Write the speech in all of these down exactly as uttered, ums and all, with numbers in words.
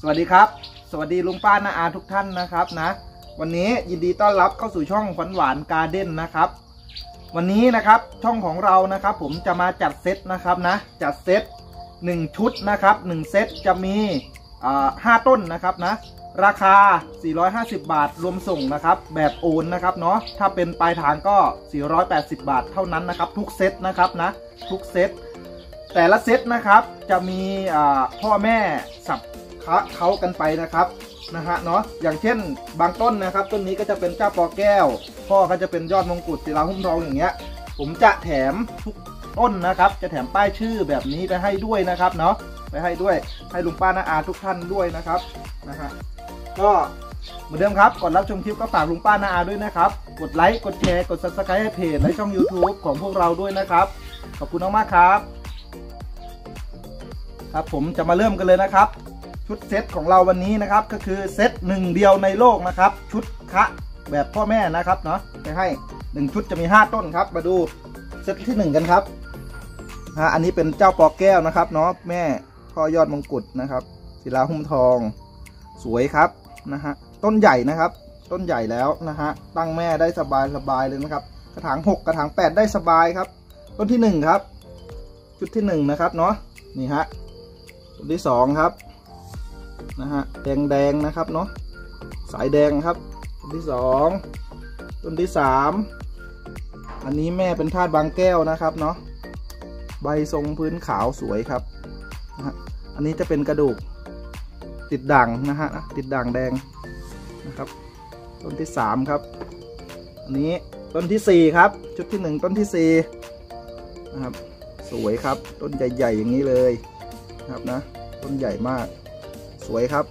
สวัสดีครับสวัสดีลุงป้าน้าอาทุกท่านนะครับนะวันนี้ยินดีต้อนรับเข้าสู่ช่องขวัญหวานการ์เด้นนะครับวันนี้นะครับช่องของเรานะครับผมจะมาจัดเซตนะครับนะจัดเซตหนึ่งชุดนะครับหนึ่งเซตจะมีห้าต้นนะครับนะราคาสี่ร้อยห้าสิบบาทรวมส่งนะครับแบบโอนนะครับเนาะถ้าเป็นปลายทางก็สี่ร้อยแปดสิบบาทเท่านั้นนะครับทุกเซตนะครับนะทุกเซตแต่ละเซตนะครับจะมีพ่อแม่สับเขากันไปนะครับนะฮะเนาะอย่างเช่นบางต้นนะครับต้นนี้ก็จะเป็นเจ้าปอแก้วพ่อก็จะเป็นยอดมงกุฎศิลาหุ้มทองอย่างเงี้ยผมจะแถมทุกต้นนะครับจะแถมป้ายชื่อแบบนี้ไปให้ด้วยนะครับเนาะไปให้ด้วยให้ลุงป้าน้าอาทุกท่านด้วยนะครับนะฮะก็เหมือนเดิมครับก่อนรับชมคลิปก็ฝากลุงป้าน้าอาด้วยนะครับกดไลค์กดแชร์กด ซับสไครบ์ ให้เพจและช่อง ยูทูบ ของพวกเราด้วยนะครับขอบคุณมากๆครับครับผมจะมาเริ่มกันเลยนะครับชุดเซตของเราวันนี้นะครับก็คือเซตหนึ่งเดียวในโลกนะครับชุดคะแบบพ่อแม่นะครับเนาะไปให้หนึ่งชุดจะมีห้าต้นครับมาดูเซตที่หนึ่งกันครับฮะอันนี้เป็นเจ้าปอแก้วนะครับเนาะแม่พ่อยอดมงกุฎนะครับศิลาหุ้มทองสวยครับนะฮะต้นใหญ่นะครับต้นใหญ่แล้วนะฮะตั้งแม่ได้สบายสบายเลยนะครับกระถางหกกระถางแปดได้สบายครับต้นที่หนึ่งครับชุดที่หนึ่งนะครับเนาะนี่ฮะต้นที่สองครับนะฮะแดงแดงนะครับเนาะสายแดงครับต้นที่สองต้นที่สามอันนี้แม่เป็นธาตุบางแก้วนะครับเนาะใบทรงพื้นขาวสวยครับนะฮะอันนี้จะเป็นกระดูกติดด่างนะฮะติดด่างแดงนะครับต้นที่สามครับอันนี้ต้นที่สี่ครับชุดที่หนึ่งต้นที่สี่นะครับสวยครับต้นใหญ่ๆอย่างนี้เลยนะครับนะต้นใหญ่มากสวยครับ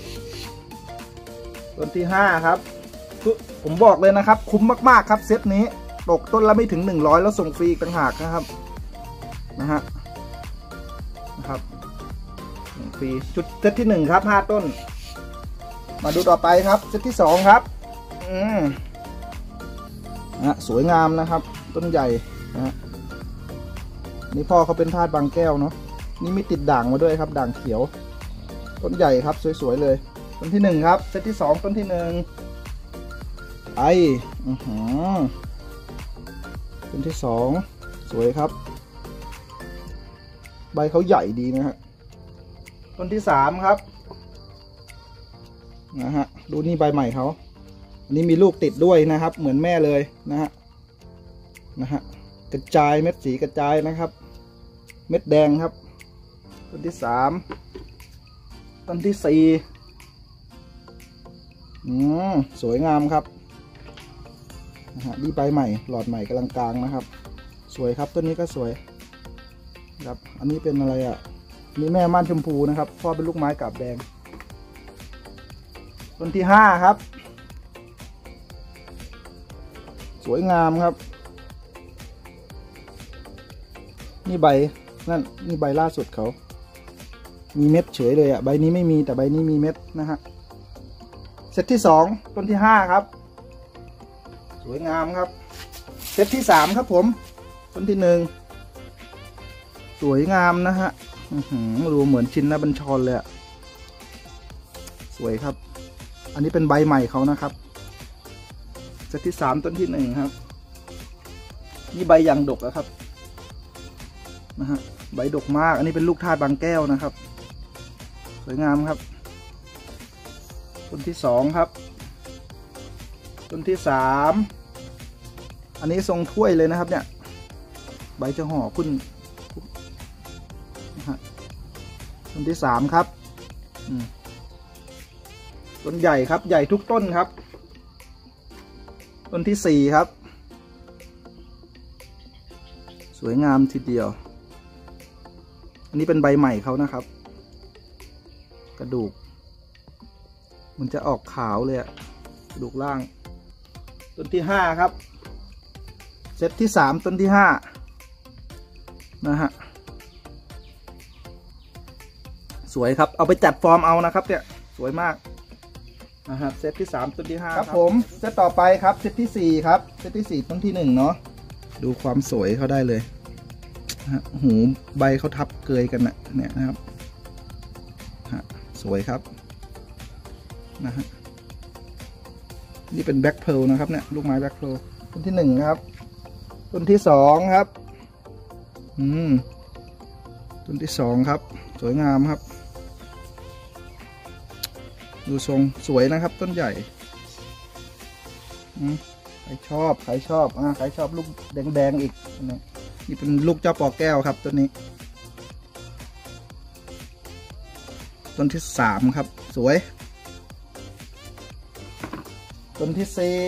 ต้นที่ห้าครับผมบอกเลยนะครับคุ้มมากๆครับเซตนี้ตกต้นละไม่ถึงหนึ่งร้อยแล้วส่งฟรีต่างหากนะครับนะฮะนะครับฟรีชุดเซตที่หนึ่งครับห้าต้นมาดูต่อไปครับเซตที่สองครับอืมนะสวยงามนะครับต้นใหญ่นะฮะนี่พ่อเขาเป็นธาตุบางแก้วเนาะนี่มีติดด่างมาด้วยครับด่างเขียวต้นใหญ่ครับสวยๆเลยต้นที่หนึ่งครับเซตที่สองต้นที่หนึ่งไออือหือต้นที่สองสวยครับใบเขาใหญ่ดีนะฮะต้นที่สามครับนะฮะดูนี่ใบใหม่เขาอันนี้มีลูกติดด้วยนะครับเหมือนแม่เลยนะฮะนะฮะกระจายเม็ดสีกระจายนะครับเม็ดแดงครับต้นที่สามต้นที่สี่อืมสวยงามครับนะฮะดีใบใหม่หลอดใหม่กำลังกลางนะครับสวยครับต้นนี้ก็สวยครับอันนี้เป็นอะไรอ่ะนี่แม่ม่านชมพูนะครับพ่อเป็นลูกไม้กาบแดงต้นที่ห้าครับสวยงามครับนี่ใบนั่นนี่ใบล่าสุดเขามีเม็ดเฉยเลยอ่ะใบนี้ไม่มีแต่ใบนี้มีเม็ดนะฮะเซตที่สองต้นที่ห้าครับสวยงามครับเซตที่สามครับผมต้นที่หนึ่งสวยงามนะฮะดูเหมือนชินนะบัญชรเลยอ่ะสวยครับอันนี้เป็นใบใหม่เขานะครับเซตที่สามต้นที่หนึ่งครับนี่ใบยางดกแล้วครับนะฮะใบดกมากอันนี้เป็นลูกธาตุบางแก้วนะครับสวยงามครับต้นที่สองครับต้นที่สามอันนี้ทรงถ้วยเลยนะครับเนี่ยใบจะห่อขึ้นนะฮะต้นที่สามครับต้นใหญ่ครับใหญ่ทุกต้นครับต้นที่สี่ครับสวยงามทีเดียวอันนี้เป็นใบใหม่เขานะครับกระดูกมันจะออกขาวเลยอะกระดูกล่างต้นที่ห้าครับเซตที่สามต้นที่ห้านะฮะสวยครับเอาไปจัดฟอร์มเอานะครับเนี่ยสวยมากนะฮะเซตที่สามต้นที่ห้าครับผมเซตต่อไปครับเซตที่สี่ครับเซตที่สี่ต้นที่หนึ่งเนาะดูความสวยเขาได้เลยหูใบเขาทับเกยกันนะเนี่ยนะครับสวยครับนะฮะนี่เป็นแบ็คเพร์ลนะครับเนี่ยลูกไม้แบ็คเพร์ลต้นที่หนึ่งครับต้นที่สองครับอืมต้นที่สองครับสวยงามครับดูทรงสวยนะครับต้นใหญ่อืมใครชอบใครชอบอ่าใครชอบลูกแดงๆอีกนี่เป็นลูกเจ้าปอแก้วครับต้นนี้ต้นที่สามครับสวยต้นที่สี่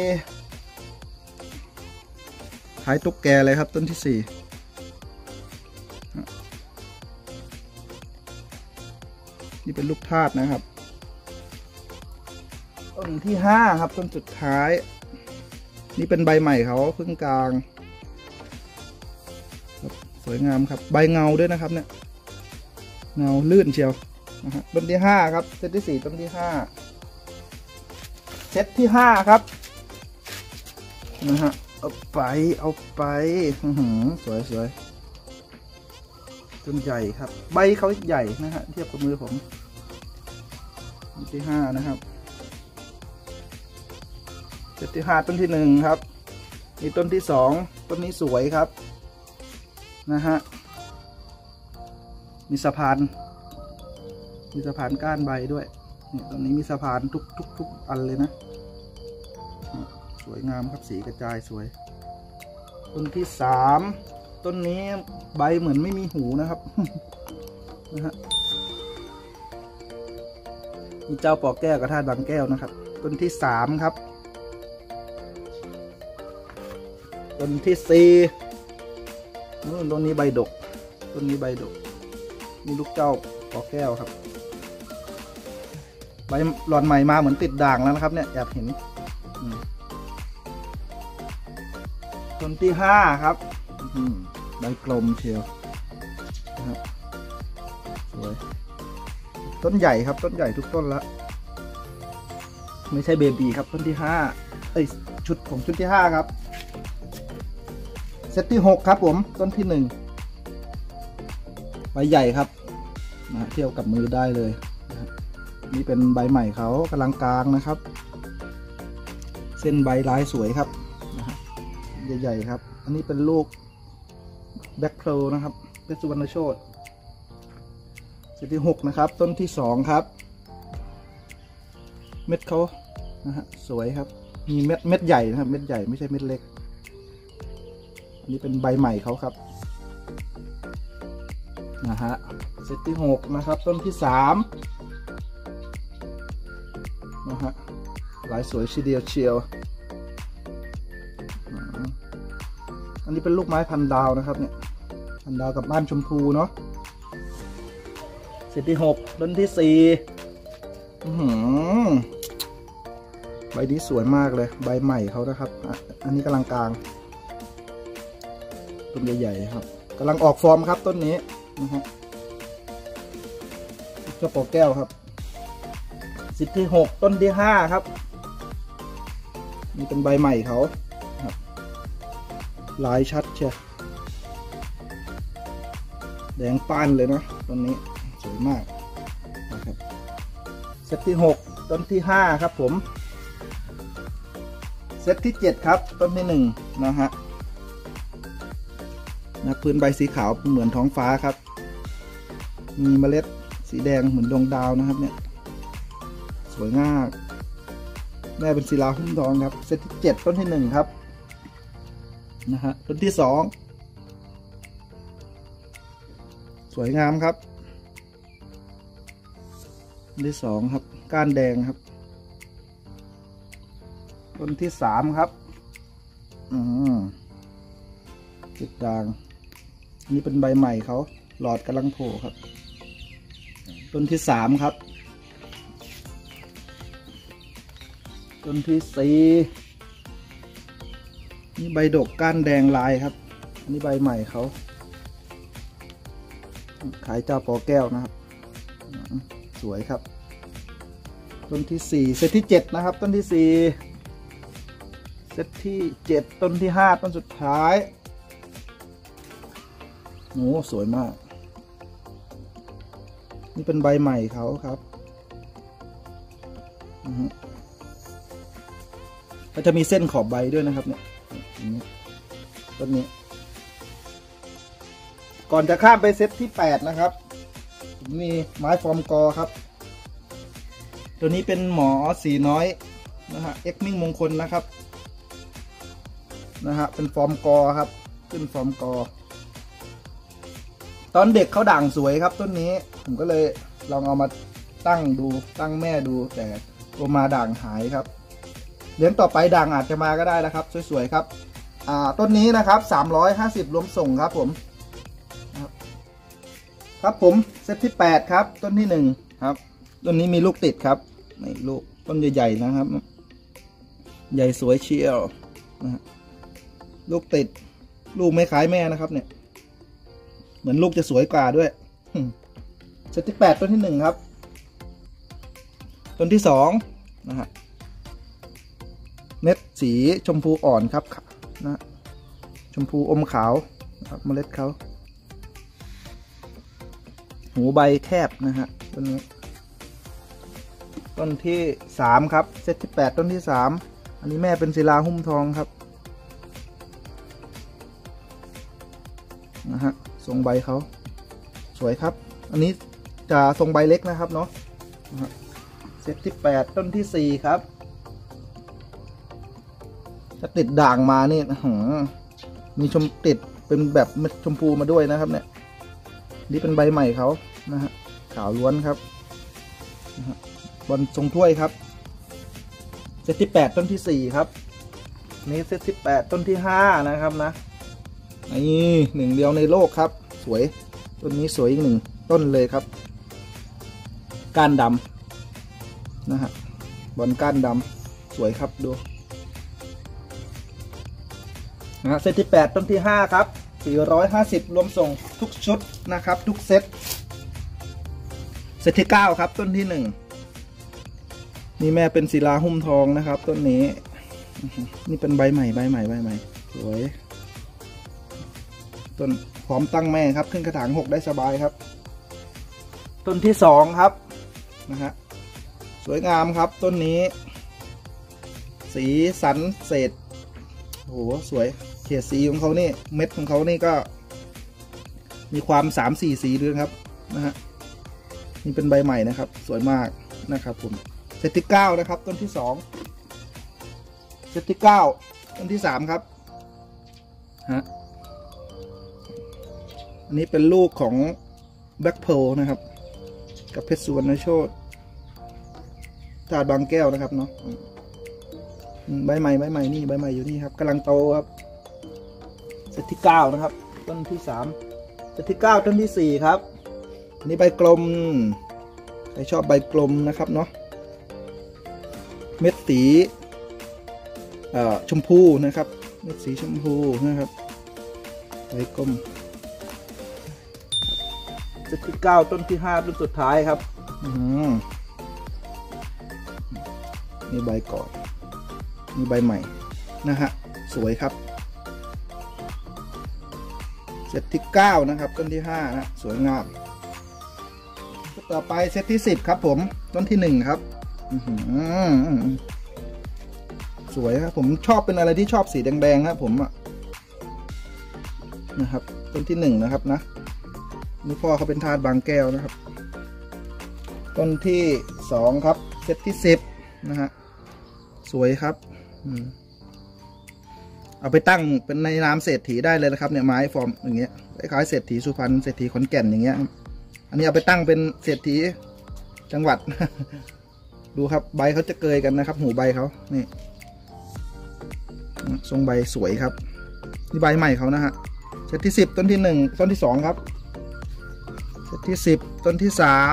คล้ายตุ๊กแกเลยครับต้นที่สี่นี่เป็นลูกธาตุนะครับต้นที่ห้าครับต้นสุดท้ายนี่เป็นใบใหม่เขาเพิ่งกลางสวยงามครับใบเงาด้วยนะครับเนี่ยเงาลื่นเชียวนะฮะต้นที่ห้าครับเซตที่สี่ต้นที่ห้าเซตที่ห้าครับนะฮะเอาไปเอาไปสวยสวยต้นใหญ่ครับใบเขาใหญ่นะฮะเทียบกับมือผมต้นที่ห้านะครับเซตที่ห้าต้นที่หนึ่งครับนี่ต้นที่สองต้นนี้สวยครับนะฮะมีสะพานมีสะพานก้านใบด้วยนี่ตรงนี้มีสะพานทุกทุกทุกอันเลยนะสวยงามครับสีกระจายสวยต้นที่สามต้นนี้ใบเหมือนไม่มีหูนะครับนะฮะมีเจ้าปอแก้วกับธาตุบางแก้วนะครับต้นที่สามครับต้นที่สี่ต้นนี้ใบดกต้นนี้ใบดกมีลูกเจ้าปอแก้วครับใบหลอนใหม่มาเหมือนติดด่างแล้วนะครับเนี่ยแอบเห็นต้นที่ห้าครับใบกลมเชียวนะครับสวยต้นใหญ่ครับต้นใหญ่ทุกต้นละไม่ใช่เบบีครับต้นที่ห้าเอ้ยชุดของชุดที่ห้าครับเซตที่หกครับผมต้นที่หนึ่งใบใหญ่ครับนะเทียบกับมือได้เลยนี่เป็นใบใหม่เขากำลังกลางนะครับเส้นใบลายสวยครับใหญ่ๆครับอันนี้เป็นลูกแบ็คเพร์ลนะครับเป็นสุวรรณโชติเซตที่หกนะครับต้นที่สองครับเม็ดเขานะฮะสวยครับมีเม็ดเม็ดใหญ่นะครับเม็ดใหญ่ไม่ใช่เม็ดเล็กอันนี้เป็นใบใหม่เขาครับนะฮะเซตที่หกนะครับต้นที่สามนะฮะลายสวยชีเดียวเชียวอันนี้เป็นลูกไม้พันดาวนะครับเนี่ยพันดาวกับบ้านชมพูเนาะเซตที่หกต้นที่สี่ใบนี้สวยมากเลยใบใหม่เขานะครับอันนี้กำลังกลางต้นใหญ่ๆครับกำลังออกฟอร์มครับต้นนี้นะฮะเจ้าปอแก้วครับสิบที่หกต้นที่ห้าครับนี่เป็นใบใหม่เขาครับลายชัดเชียวแดงป้านเลยเนาะต้นนี้สวยมากนะครับเซตที่หกต้นที่ห้าครับผมเซตที่เจ็ดครับต้นที่หนึ่งนะฮะนะพื้นใบสีขาวเหมือนท้องฟ้าครับมีเมล็ดสีแดงเหมือนดวงดาวนะครับเนี่ยสวยงามแม่เป็นศิลาหุ้มทองครับเซตที่เจ็ดต้นที่หนึ่งครับนะฮะต้นที่สองสวยงามครับต้นที่สองครับก้านแดงครับต้นที่สามครับอืมติดด่างนี่เป็นใบใหม่เขาหลอดกำลังโผล่ครับต้นที่สามครับต้นที่สี่นี่ใบดกก้านแดงลายครับนี่ใบใหม่เขาขายเจ้าปอแก้วนะครับสวยครับต้นที่สี่เซตที่เจ็ดนะครับต้นที่สี่เซตที่เจ็ดต้นที่ห้าต้นสุดท้ายโอ้สวยมากนี่เป็นใบใหม่เขาครับก็จะมีเส้นขอบใบด้วยนะครับเนี่ยต้นนี้ก่อนจะข้ามไปเซตที่แปดนะครับมีไม้ฟอร์มกอครับตัวนี้เป็นหมอสีน้อยนะฮะเอ็กมิ่งมงคลนะครับนะฮะเป็นฟอร์มกอครับขึ้นฟอร์มกอตอนเด็กเขาด่างสวยครับต้นนี้ผมก็เลยลองเอามาตั้งดูตั้งแม่ดูแต่ตัวมาด่างหายครับเลี้ยงต่อไปด่างอาจจะมาก็ได้นะครับสวยๆครับอ่าต้นนี้นะครับสามร้อยห้าสิบรวมส่งครับผมครับผมเซตที่แปดครับต้นที่หนึ่งครับต้นนี้มีลูกติดครับนี่ลูกต้นใหญ่ๆนะครับใหญ่สวยเชียวนะฮะลูกติดลูกไม่คล้ายแม่นะครับเนี่ยเหมือนลูกจะสวยกว่าด้วยเซตที่แปดต้นที่หนึ่งครับต้นที่สองนะฮะเม็ดสีชมพูอ่อนครับนะชมพูอมขาวนะครับเมล็ดเขาหูใบแคบนะฮะต้นนี้ต้นที่สามครับเซตที่แปดต้นที่สามอันนี้แม่เป็นศิลาหุ้มทองครับนะฮะทรงใบเขาสวยครับอันนี้จะทรงใบเล็กนะครับเนาะเซตที่แปดต้นที่สี่ครับจะติดด่างมานี่มีชมติดเป็นแบบเม็ดชมพูมาด้วยนะครับเนี่ยนี่เป็นใบใหม่เขานะฮะขาวล้วนครับบนทรงถ้วยครับเซตที่แปดต้นที่สี่ครับนี่เซตที่แปดต้นที่ห้านะครับนะนี่หนึ่งเดียวในโลกครับสวยต้นนี้สวยอีกหนึ่งต้นเลยครับก้านดำนะฮะบนก้านดำสวยครับดูนะเซตที่แปดต้นที่ห้าครับสี่ร้อยห้าสิบรวมส่งทุกชุดนะครับทุกเซตเซตที่เก้าครับต้นที่หนึ่งนี่แม่เป็นศิลาหุ้มทองนะครับต้นนี้นี่เป็นใบใหม่ใบใหม่ใบใหม่สวยต้นพร้อมตั้งแม่ครับขึ้นกระถางหกได้สบายครับต้นที่สองครับนะฮะสวยงามครับต้นนี้สีสันเศษโอ้โหสวยเฉดสีของเขานี่เม็ดของเขานี่ก็มีความสามสี่สีด้วยครับนะฮะนี่เป็นใบใหม่นะครับสวยมากนะครับผมเซตที่เก้านะครับต้นที่สองเซตที่เก้าต้นที่สามครับฮะอันนี้เป็นลูกของแบล็คเพร์ลนะครับกับเพชรสุวรรณโชติถาดบางแก้วนะครับเนาะใบใหม่ใบใหม่นี่ใบใหม่อยู่นี่ครับกำลังโตครับเซตที่เก้านะครับต้นที่สามเซตที่เก้าต้นที่สี่ครับอันนี้ใบกลมใครชอบใบกลมนะครับเนาะเม็ดสีชมพูนะครับเม็ดสีชมพูนะครับใบกลมเซตที่เก้าต้นที่ห้าต้นสุดท้ายครับนี่ใบก่อนมีใบใหม่นะฮะสวยครับเซตที่เก้านะครับต้นที่ห้านะสวยงามต่อไปเซตที่สิบครับผมต้นที่หนึ่งครับสวยครับผมชอบเป็นอะไรที่ชอบสีแดงๆครับผมอะนะครับต้นที่หนึ่งนะครับนะนี่พ่อเขาเป็นธาตุบางแก้วนะครับต้นที่สองครับเซตที่สิบนะฮะสวยครับเอาไปตั้งเป็นในนามเศรษฐีได้เลยนะครับเนี่ยไม้ฟอร์มอย่างเงี้ยคล้ายๆเศรษฐีสุพรรณเศรษฐีขอนแก่นอย่างเงี้ยอันนี้เอาไปตั้งเป็นเศรษฐีจังหวัดดูครับใบเขาจะเกยกันนะครับหูใบเขานี่ทรงใบสวยครับนี่ใบใหม่เขานะฮะเซตที่สิบต้นที่หนึ่งต้นที่สองครับเซตที่สิบต้นที่สาม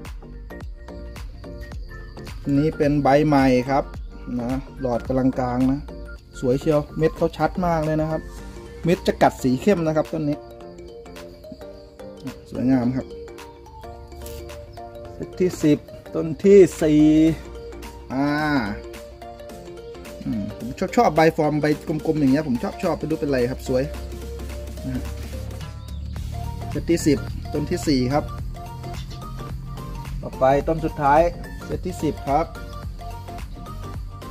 นี่เป็นใบใหม่ครับนะหลอดกำลังกลางนะสวยเชียวเม็ดเขาชัดมากเลยนะครับเม็ดจะกัดสีเข้มนะครับต้นนี้สวยงามครับเซตที่สิบต้นที่สี่อ่าผมชอบชอบใบฟอร์มใบกลมๆอย่างเงี้ยผมชอบชอบไปดูเป็นไรครับสวยเซตที่สิบต้นที่สี่ครับต่อไปต้นสุดท้ายเซตที่สิบครับ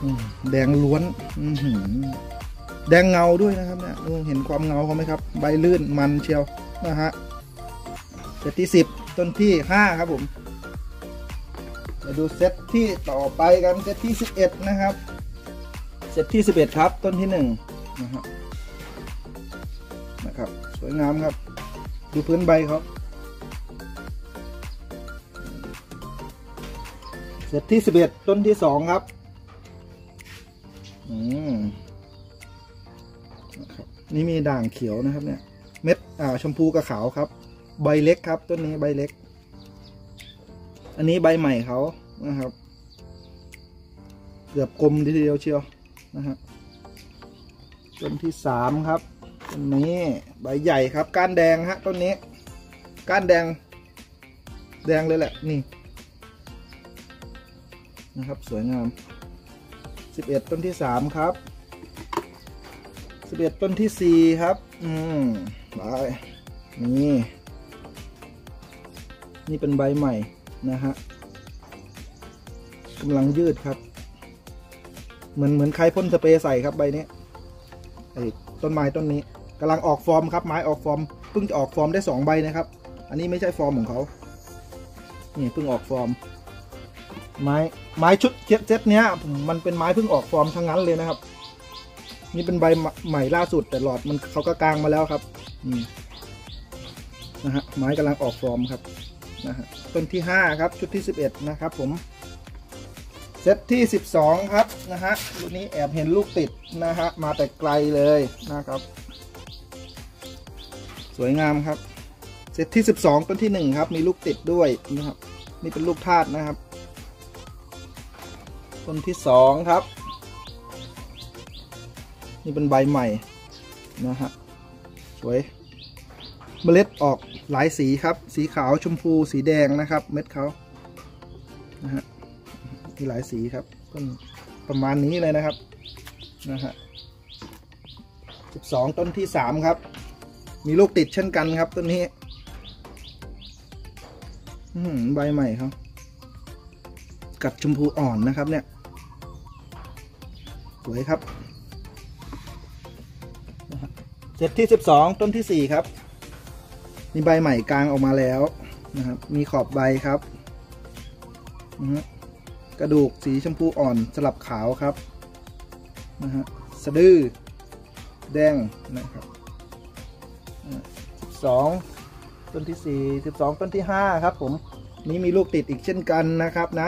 แดงล้วนแดงเงาด้วยนะครับเนี่ยเห็นความเงาเขาไหมครับใบลื่นมันเชียวนะฮะเซตที่สิบต้นที่ห้าครับผมมาดูเซตที่ต่อไปกันเซตที่สิบเอ็ดนะครับเซตที่สิบเอ็ดครับต้นที่หนึ่งนะฮะนะครับสวยงามครับดูพื้นใบเขาเซตที่สิบเอ็ดต้นที่สองครับอืมนะครับนี่มีด่างเขียวนะครับเนี่ยเม็ดอ่าชมพูกับขาวครับใบเล็กครับต้นนี้ใบเล็กอันนี้ใบใหม่เขานะครับเกือบกลมทีเดียวเชียวนะฮะต้นที่สามครับต้นนี้ใบใหญ่ครับก้านแดงฮะต้นนี้ก้านแดงแดงเลยแหละนี่นะครับสวยงามสิบเอ็ดต้นที่สามครับสิบเอ็ดต้นที่สี่ครับอืมใบนี่นี่เป็นใบใหม่นะฮะกำลังยืดครับเหมือนเหมือนใครพ่นสเปรย์ใส่ครับใบนี้ไอ้ต้นไม้ต้นนี้กำลังออกฟอร์มครับไม้ออกฟอร์มเพิ่งจะออกฟอร์มได้สองใบนะครับอันนี้ไม่ใช่ฟอร์มของเขานี่เพิ่งออกฟอร์มไม้ไม้ชุดเซตเนี้ยมันเป็นไม้เพิ่งออกฟอร์มทั้งนั้นเลยนะครับนี่เป็นใบใหม่ล่าสุดแต่หลอดมันเขาก็กางมาแล้วครับนี่นะฮะไม้กำลังออกฟอร์มครับนะฮะต้นที่ห้าครับชุดที่สิบเอ็ดนะครับผมเซตที่สิบสองครับนะฮะลูกนี้แอบเห็นลูกติดนะฮะมาแต่ไกลเลยนะครับสวยงามครับเซตที่สิบสองต้นที่หนึ่งครับมีลูกติดด้วยนะครับนี่เป็นลูกธาตุนะครับต้นที่สองครับนี่เป็นใบใหม่นะฮะสวยเมล็ดออกหลายสีครับสีขาวชมพูสีแดงนะครับเม็ดเขานะฮะมีหลายสีครับต้นประมาณนี้เลยนะครับนะฮะสิบสองต้นที่สามครับมีลูกติดเช่นกันครับต้นนี้ใบใหม่เขากัดชมพูอ่อนนะครับเนี่ยสวยครับเซตที่สิบสองต้นที่สี่ครับนี่ใบใหม่กลางออกมาแล้วนะครับมีขอบใบครับกระดูกสีชมพูอ่อนสลับขาวครับนะฮะสะดือแดงนะครับสิบสองต้นที่สี่ สิบสองต้นที่ห้าครับผมนี้มีลูกติดอีกเช่นกันนะครับนะ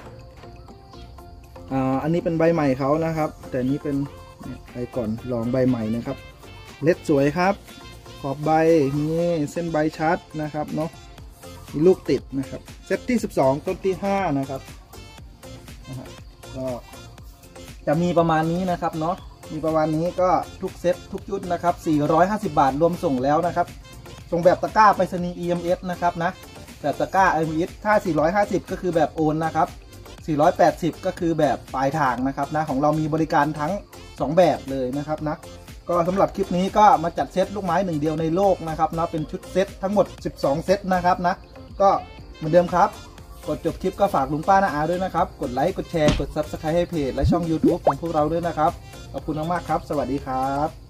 อ่าอันนี้เป็นใบใหม่เขานะครับแต่นี้เป็นใบก่อนลองใบใหม่นะครับเล็ดสวยครับขอบใบนี่เส้นใบชัดนะครับเนาะมีลูกติดนะครับเซตที่สิบสองต้นที่ห้านะครับนะฮะก็จะมีประมาณนี้นะครับเนาะมีประมาณนี้ก็ทุกเซตทุกชุดนะครับสี่ร้อยห้าสิบบาทรวมส่งแล้วนะครับส่งแบบตะกร้าไปรษณีย์ อี เอ็ม เอส นะครับนะแบบตะกร้า อี เอ็ม เอส ถ้าสี่ร้อยห้าสิบก็คือแบบโอนนะครับสี่ร้อยแปดสิบก็คือแบบปลายทางนะครับนะของเรามีบริการทั้งสองแบบเลยนะครับนะก็สำหรับคลิปนี้ก็มาจัดเซตลูกไม้หนึ่งเดียวในโลกนะครับนะเป็นชุดเซตทั้งหมดสิบสองเซตนะครับนะก็เหมือนเดิมครับกดจบคลิปก็ฝากลุงป้าน้าอาด้วยนะครับกดไลค์กดแชร์กด ซับสไครบ์ ให้เพจและช่อง ยูทูบ ของพวกเราด้วยนะครับขอบคุณมากๆครับสวัสดีครับ